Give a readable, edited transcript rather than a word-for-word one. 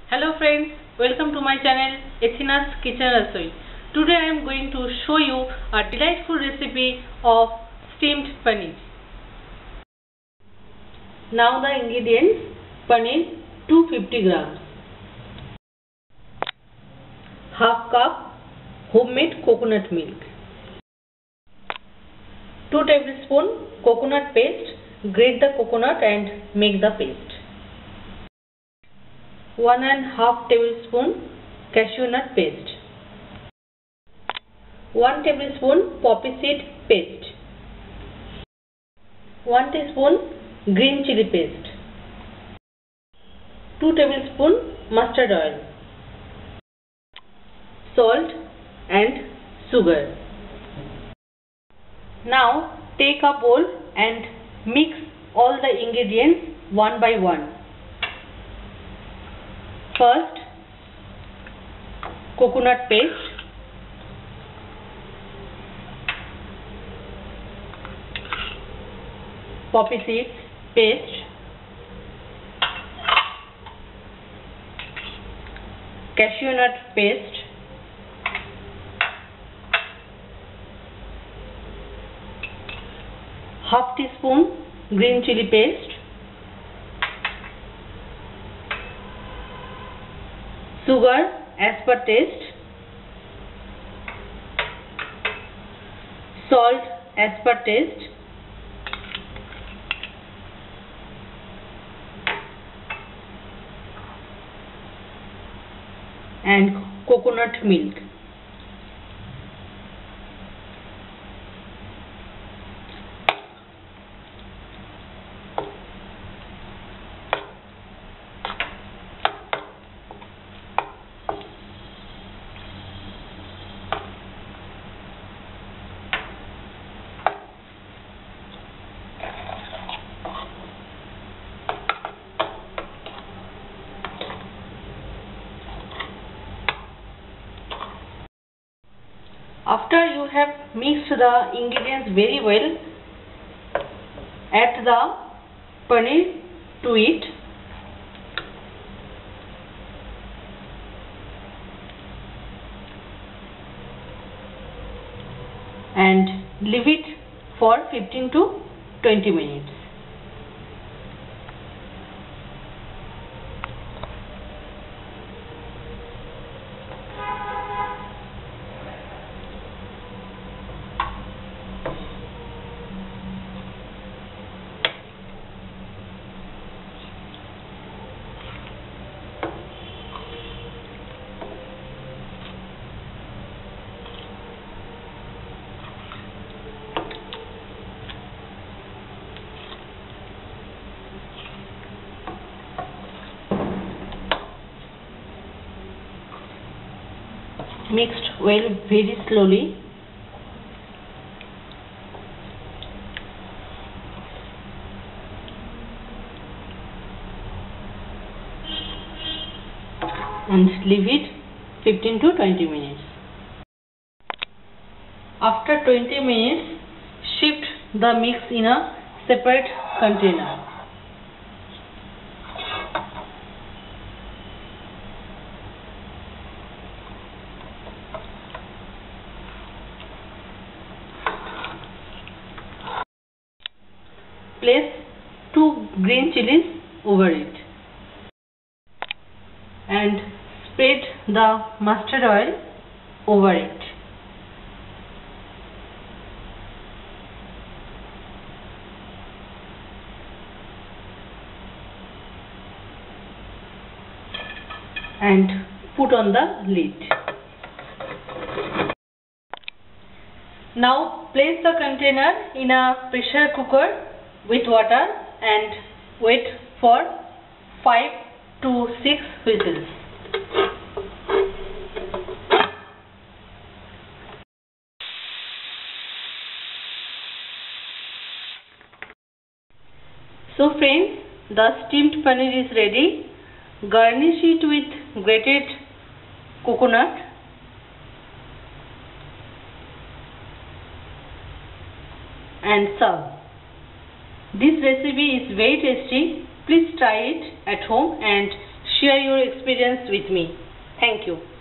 Hello friends, welcome to my channel Athina's Kitchen Rasoi. Today I am going to show you a delightful recipe of steamed paneer. Now the ingredients: paneer 250 grams, half cup homemade coconut milk, 2 tablespoons coconut paste. Grate the coconut and make the paste. 1½ tablespoon cashew nut paste, 1 tablespoon poppy seed paste, 1 teaspoon green chili paste, 2 tablespoon mustard oil, salt and sugar. Now take a bowl and mix all the ingredients one by one. First, coconut paste, poppy seeds paste, cashew nut paste, half teaspoon green chili paste, sugar as per taste, salt as per taste, and coconut milk. After you have mixed the ingredients very well, add the paneer to it and leave it for 15 to 20 minutes. Mixed well very slowly. And leave it 15 to 20 minutes. After 20 minutes, shift the mix in a separate container. Place 2 green chilies over it and spread the mustard oil over it. And put on the lid. Now place the container in a pressure cooker with water and wait for 5 to 6 whistles. So friends, the steamed paneer is ready. Garnish it with grated coconut and serve. This recipe is very tasty. Please try it at home and share your experience with me. Thank you.